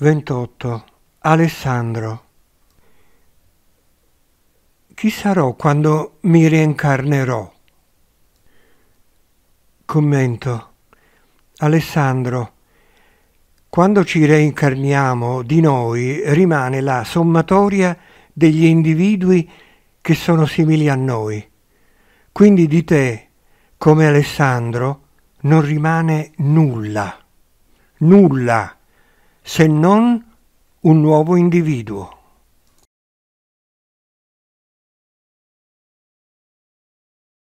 28. Alessandro. Chi sarò quando mi reincarnerò? Commento. Alessandro, quando ci reincarniamo di noi rimane la sommatoria degli individui che sono simili a noi. Quindi di te, come Alessandro, non rimane nulla, se non un nuovo individuo.